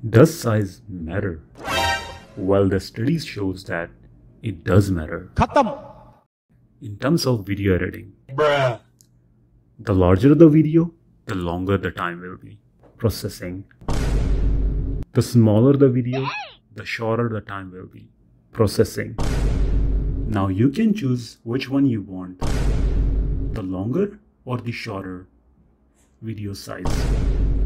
Does size matter? Well, the study shows that it does matter. Khatam. In terms of video editing, Bruh. the larger the video, the longer the time will be. Processing. The smaller the video, the shorter the time will be. Processing. Now you can choose which one you want, the longer or the shorter video size.